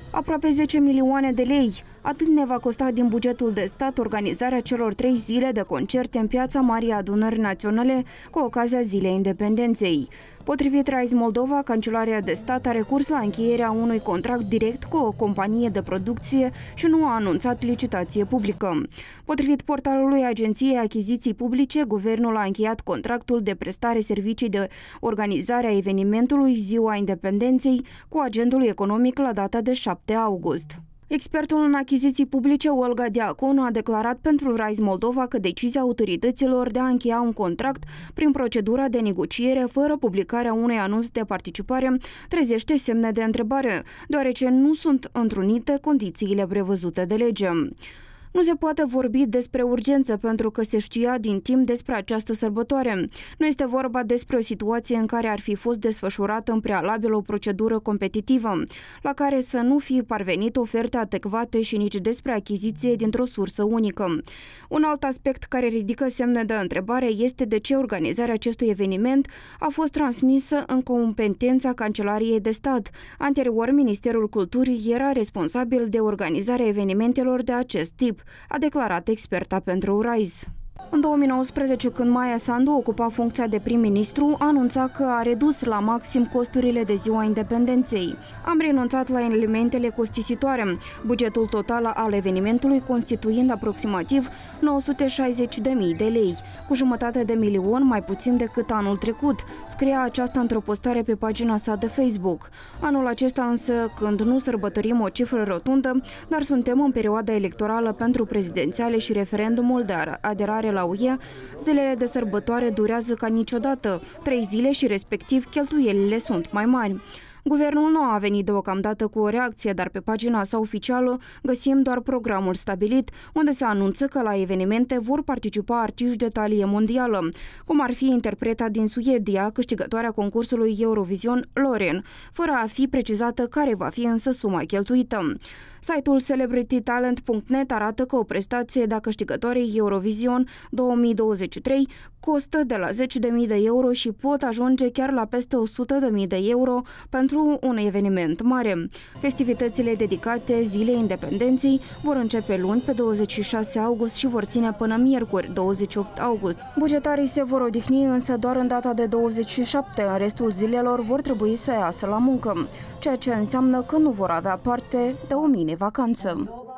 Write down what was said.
Aproape 10 milioane de lei. Atât ne va costa din bugetul de stat organizarea celor 3 zile de concerte în Piața Marii Adunări Naționale cu ocazia Zilei Independenței. Potrivit Rise Moldova, Cancelarea de Stat a recurs la încheierea unui contract direct cu o companie de producție și nu a anunțat licitație publică. Potrivit portalului Agenției Achiziții Publice, guvernul a încheiat contractul de prestare servicii de organizare a evenimentului Ziua Independenței cu agentul economic la data de 7 august. Expertul în achiziții publice, Olga Diaconu, a declarat pentru Rise Moldova că decizia autorităților de a încheia un contract prin procedura de negociere fără publicarea unui anunț de participare trezește semne de întrebare, deoarece nu sunt întrunite condițiile prevăzute de lege. Nu se poate vorbi despre urgență pentru că se știa din timp despre această sărbătoare. Nu este vorba despre o situație în care ar fi fost desfășurată în prealabil o procedură competitivă, la care să nu fi parvenit oferte adecvate și nici despre achiziție dintr-o sursă unică. Un alt aspect care ridică semne de întrebare este de ce organizarea acestui eveniment a fost transmisă în competența Cancelariei de Stat. Anterior, Ministerul Culturii era responsabil de organizarea evenimentelor de acest tip, a declarat experta pentru Rise. În 2019, când Maia Sandu ocupa funcția de prim-ministru, anunța că a redus la maxim costurile de Ziua Independenței. Am renunțat la elementele costisitoare, bugetul total al evenimentului constituind aproximativ 960.000 de lei, cu $500.000 mai puțin decât anul trecut, scria aceasta într-o postare pe pagina sa de Facebook. Anul acesta însă, când nu sărbătorim o cifră rotundă, dar suntem în perioada electorală pentru prezidențiale și referendumul de aderare la UE, zilele de sărbătoare durează ca niciodată, 3 zile și respectiv cheltuielile sunt mai mari. Guvernul nu a venit deocamdată cu o reacție, dar pe pagina sa oficială găsim doar programul stabilit, unde se anunță că la evenimente vor participa artiști de talie mondială, cum ar fi interpreta din Suedia, câștigătoarea concursului Eurovision, Loreen, fără a fi precizată care va fi însă suma cheltuită. Site-ul celebritytalent.net arată că o prestație de câștigătoarei Eurovision 2023 costă de la 10.000 de euro și pot ajunge chiar la peste 100.000 de euro pentru un eveniment mare. Festivitățile dedicate Zilei Independenței vor începe luni pe 26 august și vor ține până miercuri 28 august. Bugetarii se vor odihni însă doar în data de 27, în restul zilelor vor trebui să iasă la muncă, ceea ce înseamnă că nu vor avea parte de o mini-vacanță.